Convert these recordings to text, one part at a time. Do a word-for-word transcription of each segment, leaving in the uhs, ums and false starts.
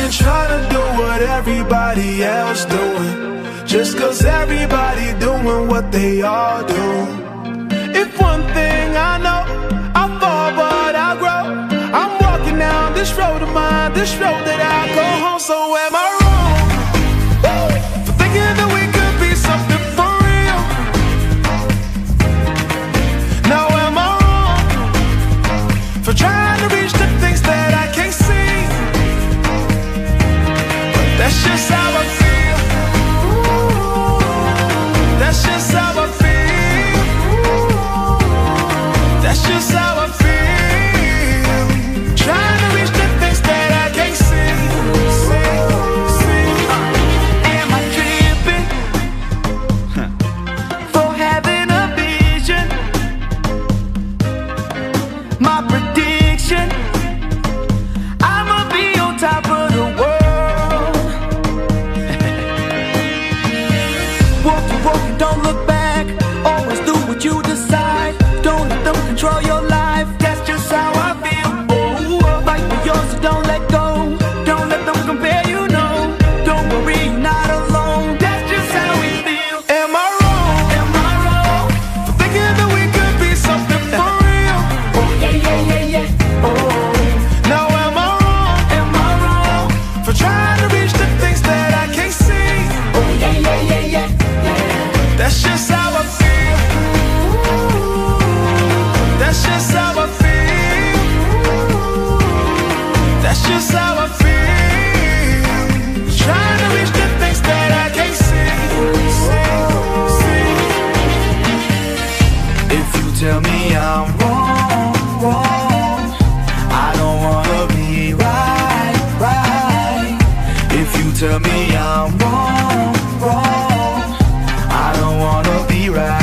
been trying to do what everybody else doing, just cause everybody doing what they all do. If one thing I know, I fall but I grow. I'm walking down this road of mine, this road that I go home. So am I wrong for thinking that we could be something for real? Now am I wrong for trying to reach the things that I can't see? But that's just how I feel. That's just how I feel. That's just how I feel. Trying to reach the things that I can't see. See, see. Am I tripping for having a vision? My prediction, I'ma be on top of the world. Walk to walk and don't look back. Always do what you decide. Don't let them control your life. That's just how I feel. Oh, fight for yours, so don't let go. Don't let them compare, you know. Don't worry, you're not alone. That's just how we feel. Am I wrong? Am I wrong for thinking that we could be something for real? Oh yeah, yeah, yeah, yeah. Oh. Now am I wrong? Am I wrong for trying to reach the things that I can't see? Oh yeah, yeah, yeah, yeah, yeah. That's just how I feel. That's just how I feel. That's just how I feel. Trying to reach the things that I can't see. See, see. If you tell me I'm wrong, wrong, I don't wanna be right, right. If you tell me I'm wrong, wrong, I don't wanna be right.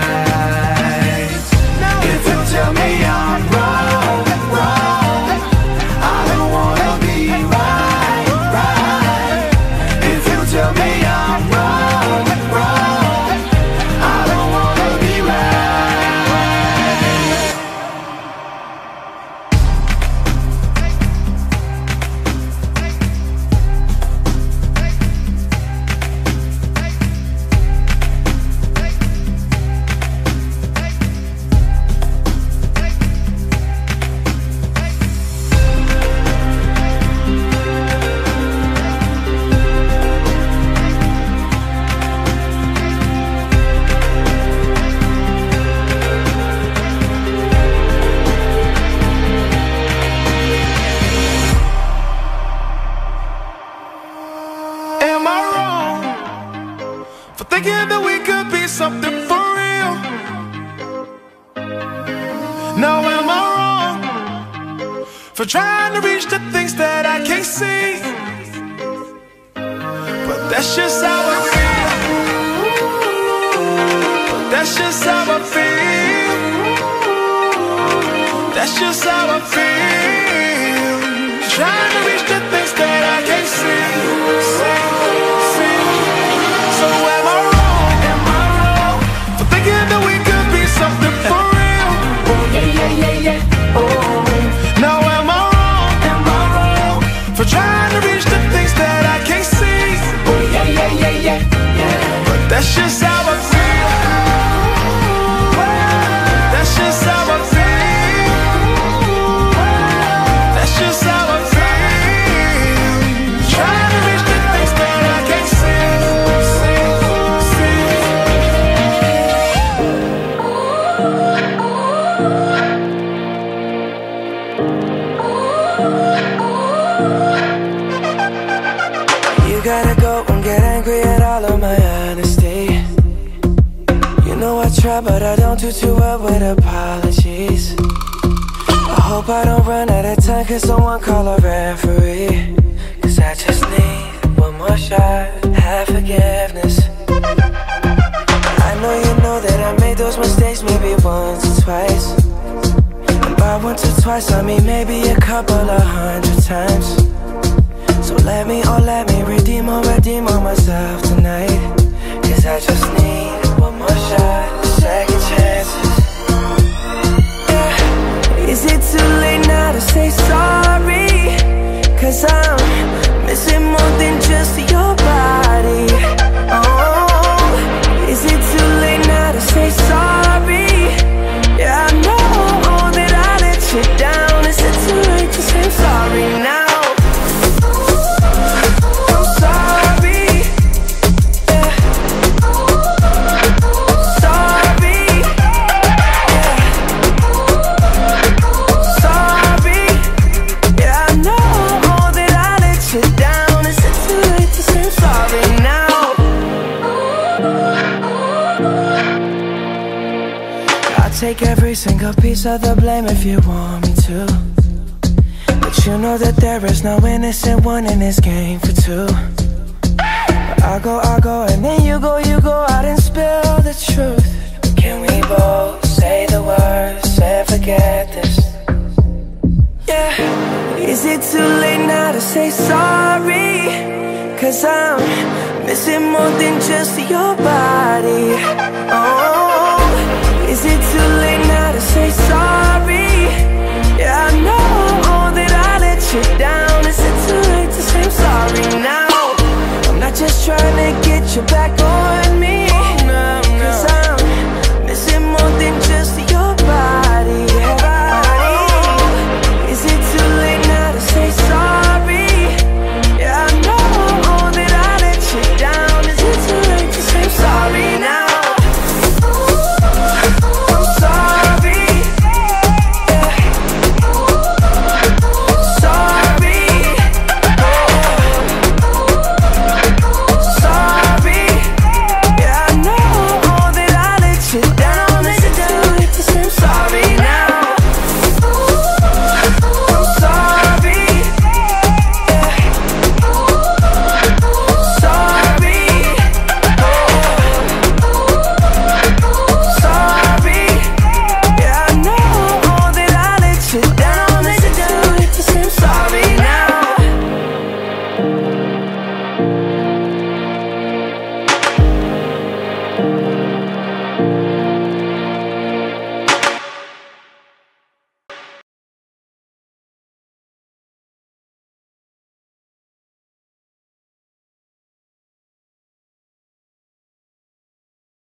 If you tell me I'm wrong, wrong, I don't wanna be right, right. If you tell me I'm wrong, wrong, I don't wanna be right. Am I wrong for thinking that we could be something for real? Now am I wrong for trying to reach the things that I can't see? But that's just how I feel. That's just how I feel. That's just how I feel. Trying to reach the things that I can't see. See, see. So am I wrong? Am I wrong for thinking that we could be something for real? Oh yeah, yeah, yeah, yeah. Oh. Now am I wrong? Am I wrong for trying to reach the things that I can't see? Oh yeah, yeah, yeah, yeah, yeah. But that's just how I feel. That's just how I feel. That's just how I feel. Trying to reach the things that I can't see. See, see. You gotta go and get angry at all of my honesty. You know I try, but I don't do too well with apologies. I hope I don't run out of time, cause someone call a referee. Cause I just need one more shot, have forgiveness. I know you know that I made those mistakes maybe once or twice. And by once or twice I mean maybe a couple of hundred times. So let me, oh let me redeem or redeem on myself tonight. Cause I just need one more shot, second chances. Yeah. Is it too late now to say sorry? Cause I'm every single piece of the blame if you want me to. But you know that there is no innocent one in this game for two. But I go, I go, and then you go, you go out and spill the truth. But can we both say the words and forget this? Yeah. Is it too late now to say sorry? Cause I'm missing more than just your body. Oh,